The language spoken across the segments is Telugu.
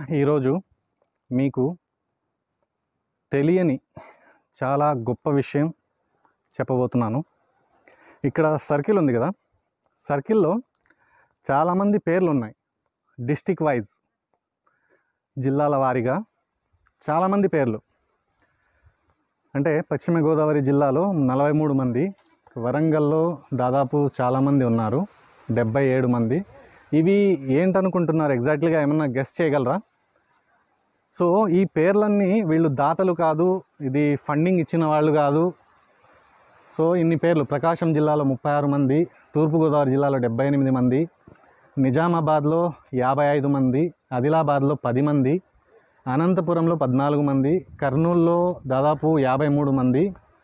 ఈరోజు మీకు తెలియని చాలా గొప్ప విషయం చెప్పబోతున్నాను. ఇక్కడ సర్కిల్ ఉంది కదా, సర్కిల్లో చాలామంది పేర్లు ఉన్నాయి. డిస్టిక్ వైజ్, జిల్లాల వారీగా చాలామంది పేర్లు. అంటే పశ్చిమ గోదావరి జిల్లాలో 43 మంది, వరంగల్లో దాదాపు చాలామంది ఉన్నారు, 77 మంది. ఇవి ఏంటనుకుంటున్నారు? ఎగ్జాక్ట్లీగా ఏమన్నా గెస్ చేయగలరా? సో ఈ పేర్లన్నీ వీళ్ళు దాతలు కాదు, ఇది ఫండింగ్ ఇచ్చిన వాళ్ళు కాదు. సో ఇన్ని పేర్లు. ప్రకాశం జిల్లాలో 36 మంది, తూర్పుగోదావరి జిల్లాలో 78 మంది, నిజామాబాద్లో 55 మంది, ఆదిలాబాద్లో 10 మంది, అనంతపురంలో 14 మంది, కర్నూలులో దాదాపు 53 మంది,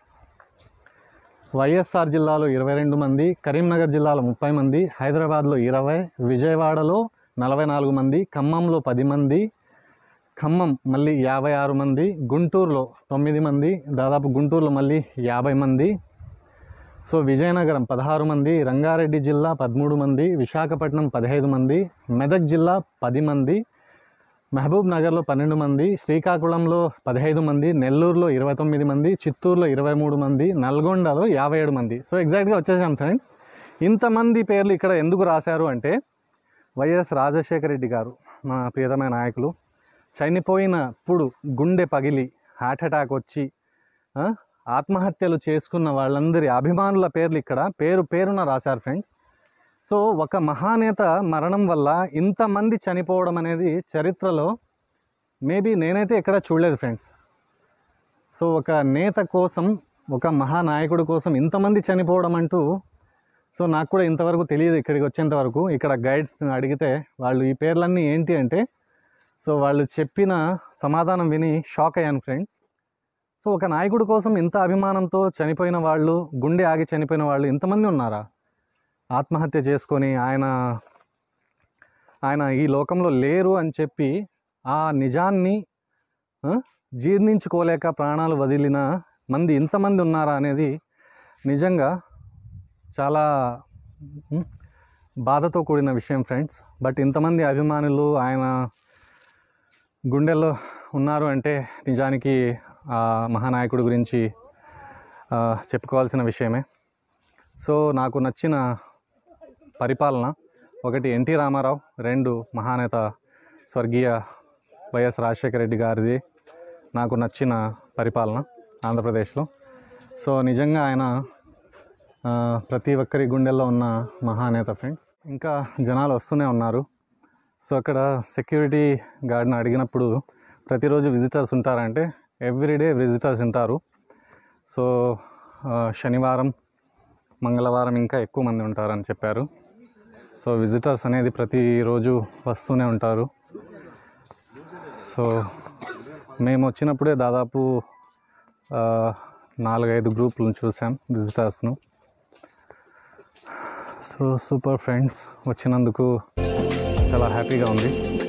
YSR జిల్లాలో 22 మంది, కరీంనగర్ జిల్లాలో 30 మంది, హైదరాబాద్లో 20, విజయవాడలో 44 మంది, ఖమ్మంలో 10 మంది, ఖమ్మం మళ్ళీ 56 మంది, గుంటూరులో 9 మంది, దాదాపు గుంటూరులో మళ్ళీ 50 మంది. సో విజయనగరం 16 మంది, రంగారెడ్డి జిల్లా 13 మంది, విశాఖపట్నం 15 మంది, మెదక్ జిల్లా 10 మంది, మహబూబ్ నగర్లో 12 మంది, శ్రీకాకుళంలో 15 మంది, నెల్లూరులో 29 మంది, చిత్తూరులో 23 మంది, నల్గొండలో 57 మంది. సో ఎగ్జాక్ట్గా వచ్చేసాం ఫ్రెండ్. ఇంతమంది పేర్లు ఇక్కడ ఎందుకు రాశారు అంటే, వైఎస్ రాజశేఖర రెడ్డి గారు, మా ప్రియతమైన నాయకులు, చనిపోయినప్పుడు గుండె పగిలి హార్ట్ అటాక్ వచ్చి ఆత్మహత్యలు చేసుకున్న వాళ్ళందరి అభిమానుల పేర్లు ఇక్కడ పేరున రాశారు ఫ్రెండ్స్. సో ఒక మహానేత మరణం వల్ల ఇంతమంది చనిపోవడం అనేది చరిత్రలో మేబీ నేనైతే ఎక్కడ చూడలేదు ఫ్రెండ్స్. సో ఒక నేత కోసం, ఒక మహానాయకుడి కోసం ఇంతమంది చనిపోవడం అంటూ సో నాకు కూడా ఇంతవరకు తెలియదు. ఇక్కడికి వచ్చేంత వరకు ఇక్కడ గైడ్స్ అడిగితే వాళ్ళు ఈ పేర్లన్నీ ఏంటి అంటే, సో వాళ్ళు చెప్పిన సమాధానం విని షాక్ అయ్యాను ఫ్రెండ్స్. సో ఒక నాయకుడి కోసం ఇంత అభిమానంతో చనిపోయిన వాళ్ళు, గుండె ఆగి చనిపోయిన వాళ్ళు ఇంతమంది ఉన్నారా? ఆత్మహత్య చేసుకొని ఆయన ఈ లోకంలో లేరు అని చెప్పి ఆ నిజాన్ని జీర్ణించుకోలేక ప్రాణాలు వదిలిన మంది ఇంతమంది ఉన్నారా అనేది నిజంగా చాలా బాధతో కూడిన విషయం ఫ్రెండ్స్. బట్ ఇంతమంది అభిమానులు ఆయన గుండెల్లో ఉన్నారు అంటే నిజానికి ఆ మహానాయకుడి గురించి చెప్పుకోవాల్సిన విషయమే. సో నాకు నచ్చిన పరిపాలన 1 ఎన్టీ రామారావు, 2 మహానేత స్వర్గీయ వైఎస్ రాజశేఖర రెడ్డి గారిది నాకు నచ్చిన పరిపాలన ఆంధ్రప్రదేశ్లో. సో నిజంగా ఆయన ప్రతి ఒక్కరి గుండెల్లో ఉన్న మహానేత ఫ్రెండ్స్. ఇంకా జనాలు వస్తూనే ఉన్నారు. సో అక్కడ సెక్యూరిటీ గార్డ్ని అడిగినప్పుడు ప్రతిరోజు విజిటర్స్ ఉంటారంటే ఎవ్రీడే విజిటర్స్ ఉంటారు. సో శనివారం, మంగళవారం ఇంకా ఎక్కువ మంది ఉంటారని చెప్పారు. సో విజిటర్స్ అనేది ప్రతిరోజు వస్తూనే ఉంటారు. సో మేము వచ్చినప్పుడే దాదాపు 4-5 గ్రూపులను చూసాం విజిటర్స్ను. సో సూపర్ ఫ్రెండ్స్, వచ్చినందుకు చాలా హ్యాపీగా ఉంది.